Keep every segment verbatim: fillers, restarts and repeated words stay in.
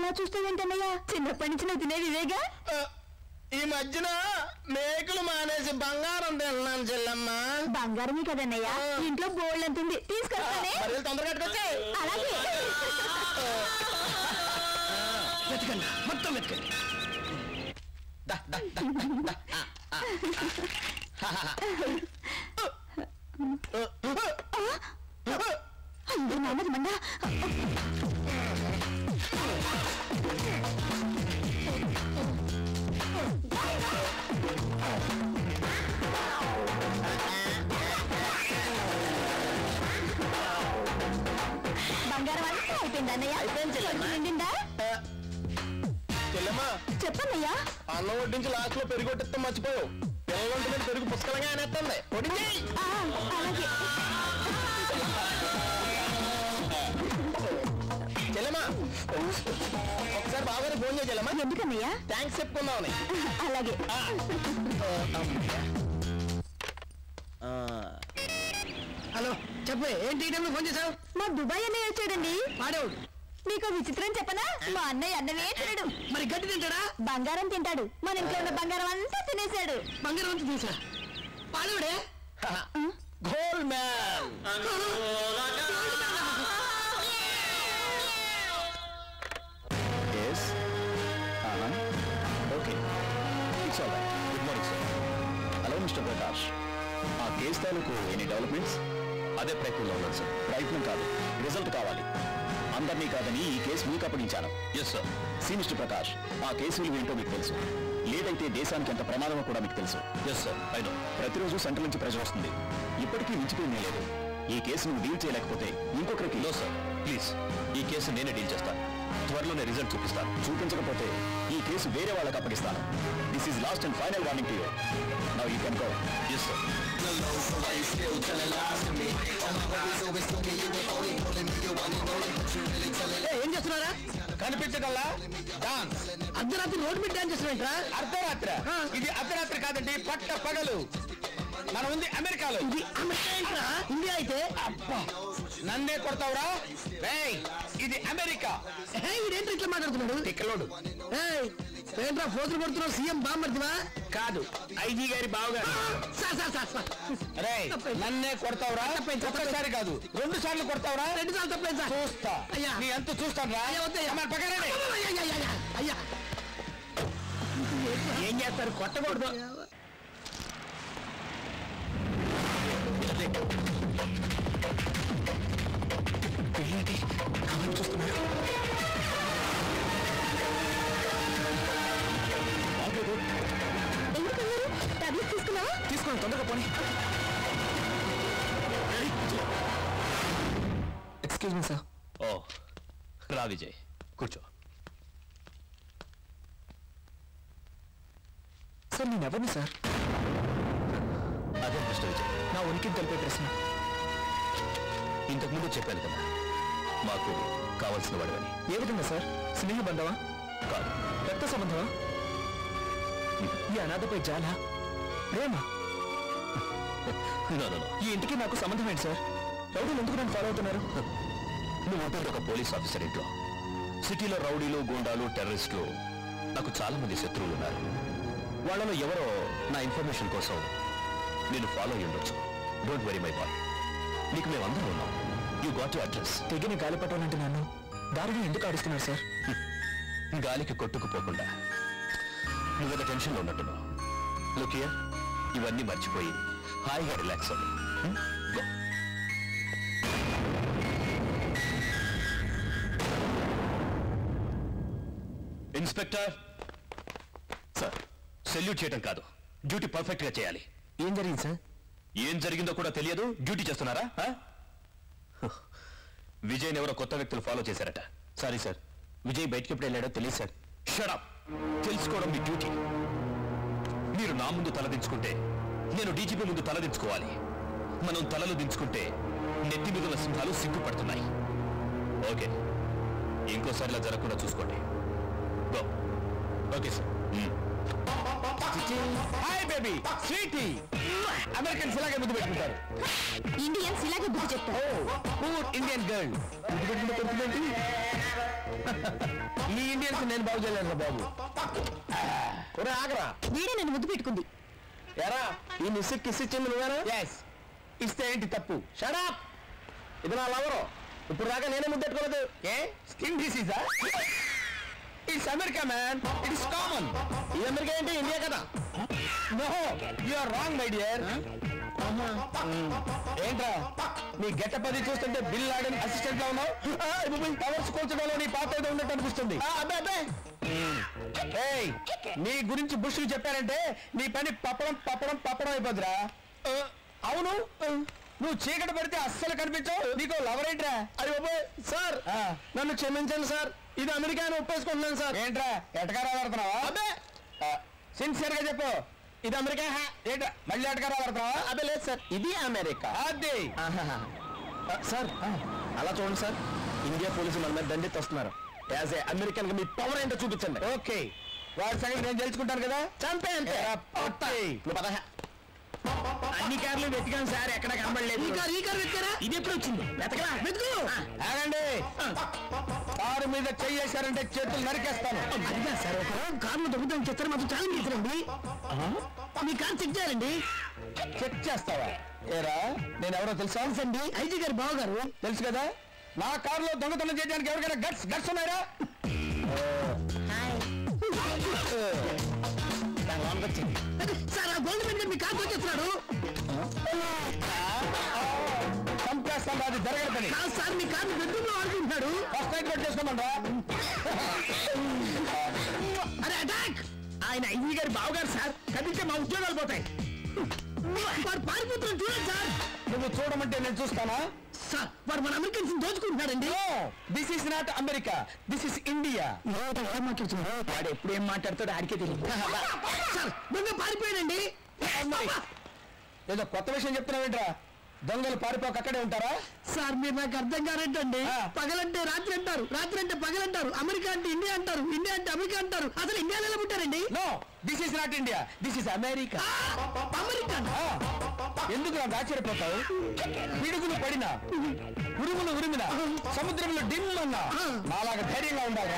అలా చూస్తావేంటన్నయ్యా? చిన్నప్పటి నుంచి నువ్వు తినేది ఇదేగా. ఈ మధ్యన మేకలు మానేసి బంగారం తిన్నాను చెల్లమ్మ. బంగారమే కదన్నయ్యా, ఇంట్లో బోల్డ్ అంతుంది. తీసుకొస్తానే, తొందరగా కట్టుకొచ్చి. అలాగే వెతకండి, మొత్తం వెతకండి. అయ్యో నాన్నది మండ. బంగారం అంతా అయిపోయింది అన్నయ్య. నిండిందా? చెల్లమ్మా చెప్పన్నయ్యా. అన్నం వడ్డించి లాస్ట్ లో పెరుగు కొట్టిస్తాం మర్చిపోయావు. పిల్లలంటే నేను పెరుగు పుస్తకంగా అనేస్తుంది. అలాగే చెల్లమ్మా ఒకసారి బాగానే ఫోన్ చేయ చెల్లమ్మా. ఎందుకన్నయ్యా? థ్యాంక్స్ చెప్పుకుందామని. అలాగే. హలో చెప్పు, ఏంటి టైంలో ఫోన్ చేసావు? మా దుబాయ్ అన్నయ్య వచ్చాడండి. వాడేవాడు నీకు విచిత్రం చెప్పనా? మా అన్నయ్య అన్నమే తినడు. మరి గడ్డి తింటాడా? బంగారం తింటాడు. మన ఇంట్లో ఉన్న బంగారం అంతా తినేశాడు. బంగారం అంతా తీసా వాడేవాడే gold man. Good morning sir. Hello mister Prakash, ఆ కేసు తాలూకు ఎనీ డెవలప్మెంట్స్? అదే ప్రయత్నంలో ఉన్నాను సార్. ప్రయత్నం కాదు, రిజల్ట్ కావాలి. అందరినీ కాదని ఈ కేసు మీకు అప్పగించాను. Yes sir. See mister Prakash, ఆ కేసు విలువ ఏంటో మీకు తెలుసు. లేదైతే దేశానికి ఎంత ప్రమాదమో కూడా మీకు తెలుసు. Yes sir, I know. ప్రతిరోజు సెంట్రల్ నుంచి ప్రెజర్ వస్తుంది. ఇప్పటికీ మించిపోయిందే లేదు. ఈ కేసు నువ్వు డీల్ చేయలేకపోతే ఇంకొకరికి. నో సార్, ప్లీజ్, ఈ కేసు నేనే డీల్ చేస్తాను. త్వరలోనే రిజల్ట్ చూపిస్తాను. చూపించకపోతే ఈ కేసు వేరే వాళ్ళకి అప్పగిస్తాను. This is last and final warning to you. Now you can go. Yes sir. ఏం చేస్తున్నారా? కనిపించగలరా? డాన్స్ అర్ధరాత్రి రోడ్డు మీద డాన్స్ చేస్తున్నారా? అర్ధరాత్రి? ఇది అర్ధరాత్రి కాదండి, పట్ట పగలు. మనం ఉంది అమెరికాలో. ఇది అమెరికా, ఇండియా అయితే అబ్బా నన్నే కొడతావురా? ఇది అమెరికా. ఇదేంటి ఇట్లా మాట్లాడుతున్నాడు? టిక్కలోడు. ఏంట్రా ఫోజులు కొడుతున్నావు? సీఎం బామ్మర్దివా? కాదు, ఐజీ గారి బావగారు. అరే నన్నే కొడతావురా? ఒక్కసారి కాదు, రెండు సార్లు కొడతావురా? రెండు సార్లు తప్పలేదు సార్. చూస్తా నీ అంత చూస్తాను రా. అయ్యా ఏం చేస్తారు? కొట్టకూడదు. ఏంటి కమని చూస్తున్నారు? తీసుకున్నావా? తీసుకున్నాను, తొందరగా పోనీ. Excuse me sir. ఓ రా విజయ్, కూర్చో. సార్ నేను ఎవరిని సార్? అదే మిస్టర్ విజయ్, నా ఉనికిని తెలిపే ప్రశ్న. ఇంతకుముందు చెప్పాను కదా, మాకు కావాల్సిన వాడివని. ఏ విధంగా సార్? స్నేహ బంధవా? కాదు. రక్త సంబంధమా? ఈ అనాథపై జాలా, ప్రేమ? ఈ ఇంటికి నాకు సంబంధం ఏంటి సార్? రౌడీలు ఎందుకు నన్ను ఫాలో అవుతున్నారు? నువ్వు ఉంటుంది ఒక పోలీస్ ఆఫీసర్ ఇంట్లో. సిటీలో రౌడీలు, గూండాలు, టెర్రరిస్టులు నాకు చాలా మంది శత్రువులు ఉన్నారు. వాళ్ళలో ఎవరో నా ఇన్ఫర్మేషన్ కోసం నేను ఫాలో అయ్యి ఉండొచ్చు. డోంట్ వెరీ మై బాయ్, నీకు మేమందరూ ఉన్నాం. You got you address. తెగిన గాలి పట్టాలంటే నన్ను దారిని ఎందుకు ఆడిస్తున్నారు సార్? గాలికి కొట్టుకుపోకుండా నువ్వేదో టెన్షన్లో ఉన్నట్టున్నావు. లుక్ హియర్, ఇవన్నీ మర్చిపోయి హాయిగా రిలాక్స్ అవ్వు. ఇన్స్పెక్టర్ సార్, సెల్యూట్ చేయటం కాదు, డ్యూటీ పర్ఫెక్ట్ గా చేయాలి. ఏం జరిగింది సార్? ఏం జరిగిందో కూడా తెలియదు, డ్యూటీ చేస్తున్నారా? విజయ్ని ఎవరో కొత్త వ్యక్తులు ఫాలో చేశారట. సారీ సార్, విజయ్ బయటకి ఎప్పుడు వెళ్ళాడో తెలియదు సార్. Shut up. తెలుసుకోవడం మీ డ్యూటీ. మీరు నా ముందు తలదించుకుంటే నేను డీజీపీ ముందు తలదించుకోవాలి. మనం తలలు దించుకుంటే నెత్తి మీద ఉన్న సింహాలు సిగ్గుపడుతున్నాయి. ఓకే, ఇంకోసారి ఇలా జరగకుండా చూసుకోండి. Go. Okay sir. Hi baby, sweetie. Americans ఇలాగే ముద్దు పెట్టుకుంటారు. ఇండియన్స్ ఇలాగే బుద్ధి చెప్తారు. పూర్ ఇండియన్ గర్ల్ ముద్దు పెట్టుకుంటే కొడుతుందేంటి? ఈ ఇండియన్స్ నేను బాగు చేయలేను బాబు. ఒరే ఆగరా, వీడే నన్ను ముద్దు పెట్టుకుంది. ఎరా ఈ మిస్సి కిస్ ఇచ్చింది నువ్వేనా? ఎస్. ఇస్తే ఏంటి తప్పు? షడప్. ఇది నా లవరు. ఇప్పుడు దాకా నేనే ముద్దు పెట్టుకోలేదు. ఏ స్కిన్ డిసీజా? It's America man, it is common. ఈ అమెరికా ఏంటి, ఇండియా కదా? No you are wrong my dear. ఏంట్రా నీ గెటప్ అది చూస్తుంటే బిల్ లాడెన్ అసిస్టెంట్ లా ఉన్నావు. కవర్స్ కూర్చడంలో నీ పాత ఏదో ఉన్నట్టు అనిపిస్తుంది. ఏయ్ నీ గురించి బుష్లు చెప్పారంటే నీ పని పప్పడం పప్పడం పప్పడం అయిపోద్దిరా. అవును నువ్వు చీకటి పడితే అస్సలు కనిపించవు. నీకు లవర్ ఏంట్రా? అయ్యో సార్ నన్ను క్షమించండి సార్, ఇది అమెరికా అని ఒప్పేసుకుంటున్నాను సార్. ఏంట్రా ఎటకారా ఆడుతున్నావా? అబ్బే సిన్సియర్ గా చెప్పు, ఇది అమెరికా. ఏంట్రా మళ్ళీ ఎటకారా ఆడుతున్నావా? అదే లేదు సార్, ఇది అమెరికా. అది సార్ అలా చూడండి సార్, ఇండియా పోలీసులు మన మీద దండెత్తి వస్తున్నారు. యాజ్ ఏ అమెరికన్ గా మీ పవర్ ఏంటో చూపించండి. ఓకే వాడి సంగతి నేను తెలుసుకుంటాను కదా. చంపే అంతే. అన్ని కార్లు వెతికాను సార్, ఎక్కడ కనబడలేదు. ఈ కారు ఈ కారు వెతికారా? ఇది ఎప్పుడు వచ్చింది? వెతకరా వెతుకు. ఆగండి, కారు మీద చెయ్యేశారంటే చేతులు నరికేస్తాను. అదిగా సార్, ఒక కార్లు దొరుకుతాను చెప్తారు మాత్రం చాలా తీసారండి. మీ కారు చెక్ చేయాలండి. చెక్ చేస్తావా? ఏరా నేను ఎవరో తెలుసా? అండి ఐజీ గారు బావగారు. తెలుసు కదా. నా కారులో దొంగతనం చేయడానికి ఎవరికైనా గట్స్ గట్స్ ఉన్నాయరా? సార్ ఆ గోల్డ్ మెడల్ మీ కారు వచ్చేస్తున్నాడు. చంపేస్తాను, అది జరగదు పని. సార్ మీ కారు బెడ్రూమ్ లో ఆడుకుంటున్నాడు. ఫస్ట్ నైట్ కట్ చేసుకోమంటా. అరే అటాక్! ఆయన ఐజీ గారి బావగారు సార్, కదిలితే మా ఉద్యోగాలు పోతాయి. వారు పారిపోతున్నాడు చూడండి సార్. నువ్వు చూడమంటే నేను చూస్తానా? సార్ వారు మన అమెరికన్స్ దోచుకుంటున్నాడండి. This is not America, this is India. వాడు ఎప్పుడు ఏం మాట్లాడతాడు ఆడికే తెలియదు. సార్ దొంగ పారిపోయాడండి. ఏదో కొత్త విషయం చెప్తున్నావేంట్రా? దొంగలు పారిపోక అక్కడే ఉంటారా? సార్ మీరు నాకు అర్థం కానట్టండి. పగలంటే రాత్రి అంటారు, రాత్రి అంటే పగలంటారు, అమెరికా అంటే ఇండియా అంటారు, ఇండియా అంటే అమెరికా అంటారు. అసలు ఇండియాలో ఎలా పుట్టారండి? No this is not India, this is America. America ఎందుకు నాకు ఆశ్చర్యపోతావు? పిడుగులు పడినా, ఉరుములు ఉరిమినా, సముద్రంలో డిమ్ అన్నా నాలాగా ధైర్యంగా ఉండాలా?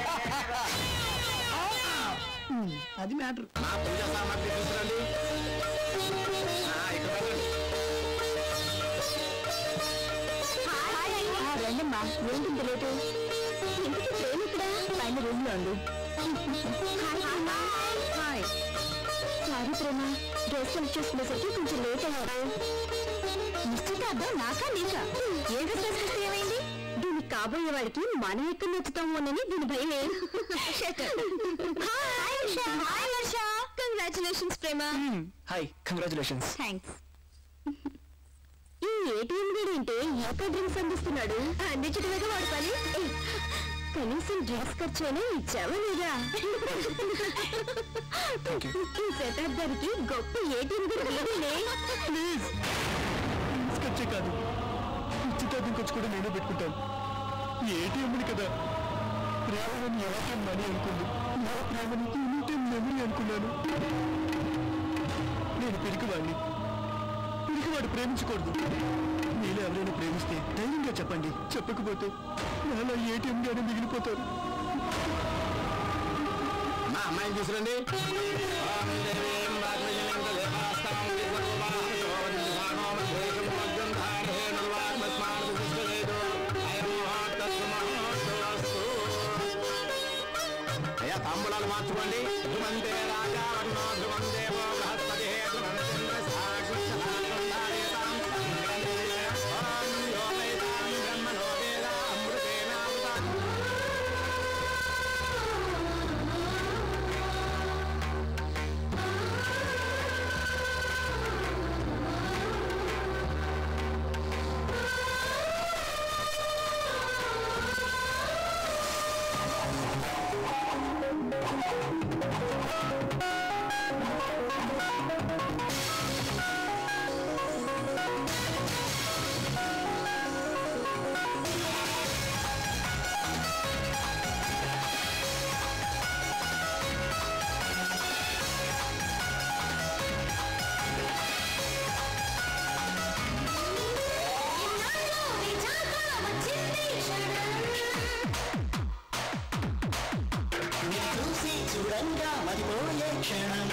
అది మ్యాటర్. రండమ్మా, ఏంటి లేటు? ఇంటికి ట్రైన్ ఇక్కడ పైన రూమ్ లో ఉంది. సారీ ప్రేమ, డ్రెస్ సెలెక్ట్ చేసుకునేసరికి కొంచెం లేట్ అయ్యారు. నిశ్చితార్థం నాకా నీకా? ఏ డ్రెస్ వేసుకుంటే ఏమైంది? దీనికి కాబోయే వాడికి మనం ఎక్కడ నచ్చుతామోనని దీని భయమే. Congratulations Prema. Hi congratulations. Thanks. ఈ ఏటీఎం గడేంటే ఏకా డ్రింక్స్ అందిస్తున్నాడు. అందించడమేగా వాడు పని. కనీసం డ్రింక్స్ ఖర్చైనా ఇచ్చావా లేదా? ఈ శతాబ్దానికి గొప్ప ఏటీఎం గడే. ప్లీజ్ ఖర్చే కాదు, నిశ్చితార్థం ఖర్చు కూడా నేనే పెట్టుకుంటాను. ఏటీఎంని కదా ప్రేమని ఎవరికైనా మనీ అనుకుంది, నా ప్రేమని ఎనీ మెమరీ అనుకున్నాను. నేను పిరికివాడిని, పిరికివాడు ప్రేమించకూడదు. మీలో ఎవరైనా ప్రేమిస్తే ధైర్యంగా చెప్పండి, చెప్పకపోతే నాలో ఏటీఎం గానే మిగిలిపోతారు. మా అమ్మాయిని తీసుకురండి. అయ్యా తాంబూలాలు మార్చుకోండి. ధ్రువంతే రాజా వర్ణో ధ్రువం దేవో బృహస్పతి చూడంగా మరిపోయే క్షణం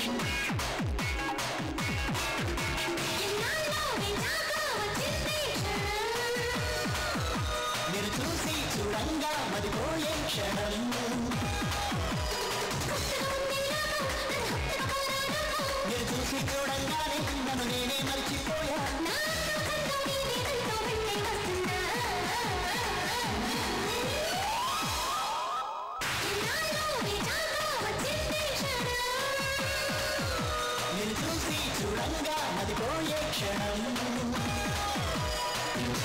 మీరు చూసి చూడంగా మరిపోయే క్షణం మీరు చూసి చూడంగానే నన్ను నేనే మర్చిపోయా మీరు చూసి చూడంగా మరిపోయే క్షణం